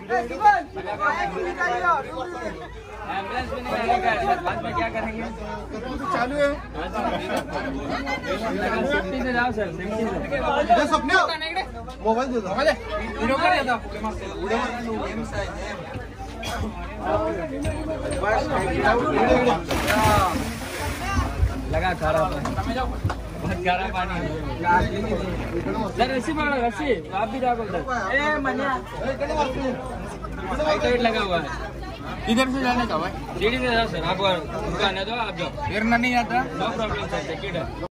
Ambulance भी नहीं आएगा, बाद में क्या करेंगे? चालू है। सेफ्टी से जाओ सर, सेफ्टी से। मोबाइल दे दो। लगा खारा पानी, बहुत खारा पानी। सर रस्सी पकड़ो, रस्सी। आप भी जाओ उधर। साइड लगा हुआ है। इधर से जाने का भाई, सीढ़ी से जाओ सर। आप दुकान है तो आप जाओ। गिरना नहीं आता। नो प्रॉब्लम सर, टिकट है।